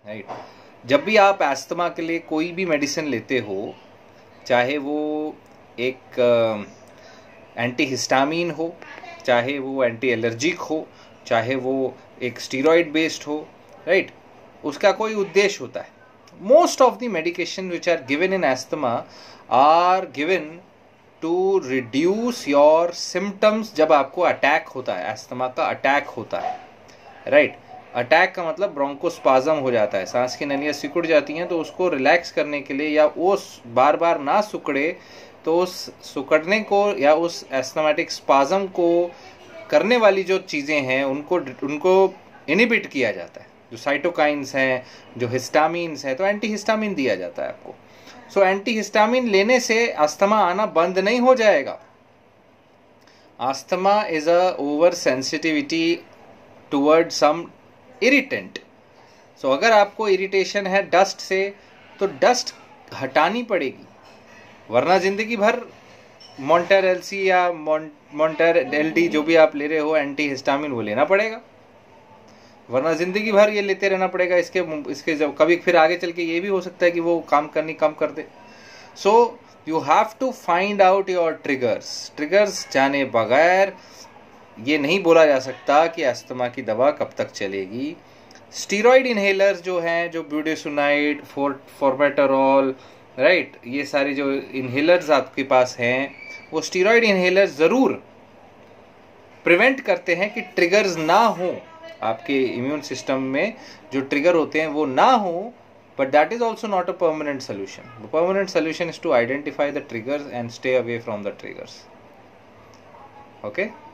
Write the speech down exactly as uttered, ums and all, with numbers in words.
Right. जब भी आप एस्थमा के लिए कोई भी मेडिसिन लेते हो, चाहे वो एक एंटी हिस्टामिन हो, चाहे वो एंटी एलर्जिक हो, चाहे वो एक स्टीरॉयड बेस्ड हो, राइट, उसका कोई उद्देश्य होता है। Most of the medication which are given in asthma are given to reduce your symptoms. जब आपको अटैक होता है, एस्थमा का अटैक होता है, राइट, अटैक का मतलब ब्रोंकोस्पाज्म हो जाता है, सांस की नलियाँ सिकुड़ जाती हैं, तो उसको रिलैक्स करने के लिए या वो बार बार ना सिकुड़े तो उस सिकुड़ने को या उस एस्थमेटिक स्पाज्म को करने वाली जो चीज़ें हैं उनको उनको इनिबिट किया जाता है। जो साइटोकाइंस हैं, जो हिस्टामिन्स हैं, तो एंटी हिस्टामिन दिया जाता है आपको। सो एंटी हिस्टामिन लेने से अस्थमा आना बंद नहीं हो जाएगा। Asthma is a over sensitivity toward some irritant. So अगर आपको इरिटेशन है डस्ट से, तो डस्ट हटानी पड़ेगी, वरना जिंदगी भर मॉन्टेर एलसी या मॉन्टेर एलडी जो भी आप ले रहे हो एंटी हिस्टामिन वो लेना पड़ेगा, वरना जिंदगी भर ये लेते रहना पड़ेगा। इसके इसके जब कभी फिर आगे चल के ये भी हो सकता है कि वो काम करनी कम कर दे। So you have to find out your triggers. Triggers जाने बगैर ये नहीं बोला जा सकता कि अस्थमा की दवा कब तक चलेगी। स्टीरॉयड इनहेलर्स जो हैं, जो ब्यूडेसोनाइड, फॉर्मेटरॉल, राइट, ये सारे जो इनहेलर्स आपके पास हैं, वो स्टीरॉयड इनहेलर्स ज़रूर प्रिवेंट करते हैं कि ट्रिगर्स ना हो, आपके इम्यून सिस्टम में जो ट्रिगर होते हैं वो ना हो, but that is also not a permanent solution. The permanent solution is to identify the triggers and stay away from the triggers. Okay.